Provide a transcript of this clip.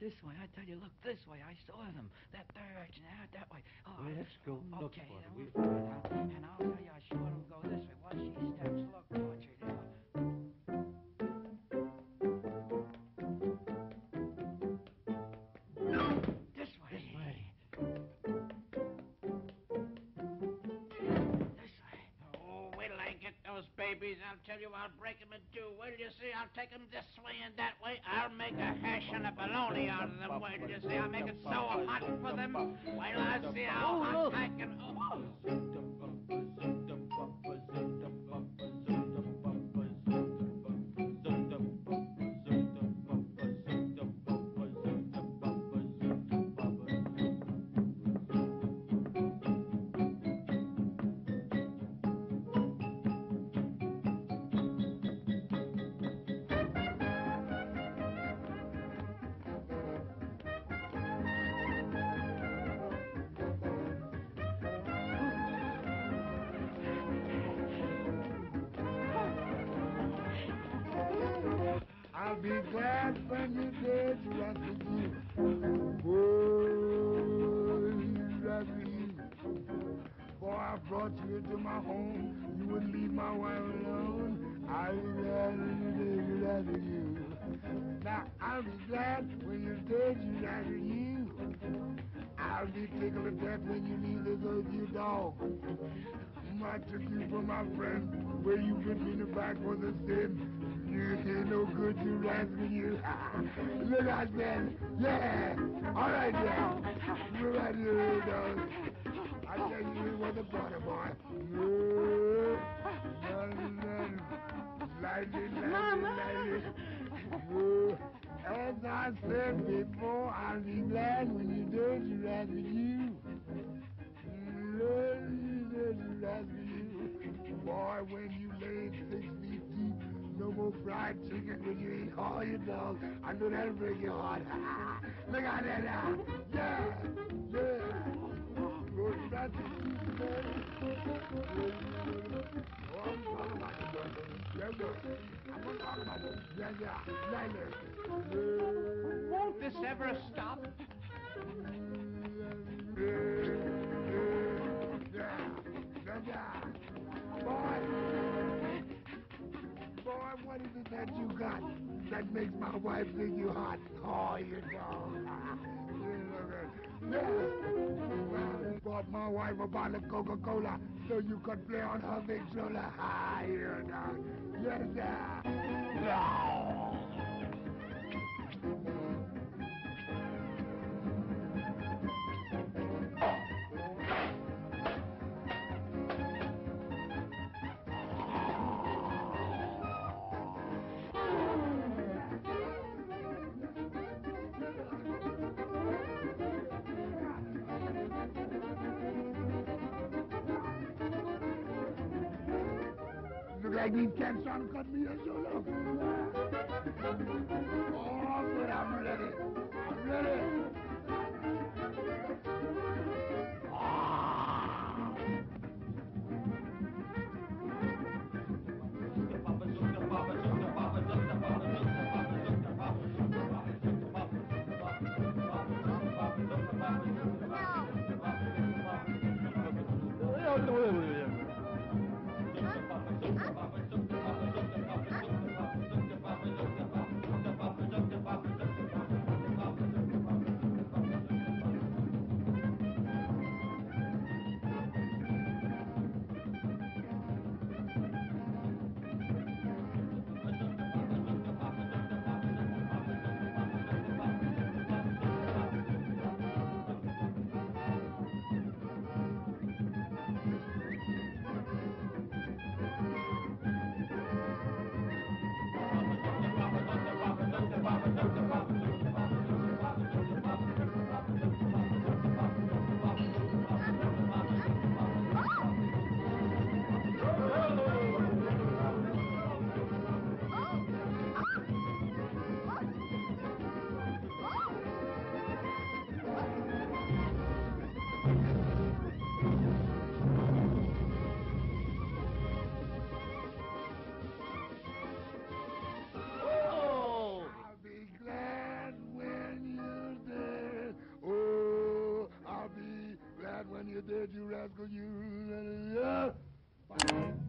this way. I tell you, look this way. I saw them. That direction, out that way. Oh, Let's go look okay, for then them. we'll find out. And I'll tell you, I saw them go this way. Watch these steps. Look, watch it. This way. Oh, wait till I get those babies. I'll tell you, I'll break them in two. Wait till you see, I'll take them this way and that way. I'll make a hash and a bologna out of them. Wait till you see, I'll make it so hot for them. Wait till I see how hot I can... I'll be glad when you're dead, Rascal. Oh, Rascal. Boy, I brought you into my home. You wouldn't leave my wife alone. I'll be glad when you're dead, Rascal. Now, I'll be glad when you're dead, Rascal. I'll be tickled to death when you leave this earth, you dog. I took you for my friend, where you bit me in the back was a sin. You ain't no good, you rascal, you. Look out, man. Yeah. All right, yeah. We're right here, dog. I tell you, it was a butter, boy. Lightly. As I said before, I'll be glad when you do, you rascal, you. Boy, when you laid 6 feet deep, no more fried chicken when you eat all your dogs. I know that'll break your heart. Look at that now. Yeah. Go back to you, man. Oh, I'm talking about it. Yeah. I'm gonna talk about it. Yeah. Won't this ever stop? Boy, what is it that you got that makes my wife think you hot? Oh, you dog. Well, bought my wife a bottle of Coca-Cola so you could play on her Victrola. Ah, you dog. Yes, sir. No. Look like these cats trying to cut me a solo. Oh, but I'm ready. you dead, you rascal, you.